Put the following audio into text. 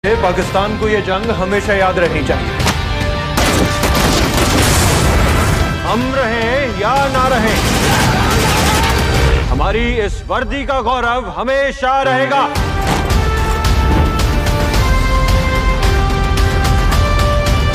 पाकिस्तान को ये जंग हमेशा याद रहनी चाहिए। हम रहें या ना रहें, हमारी इस वर्दी का गौरव हमेशा रहेगा।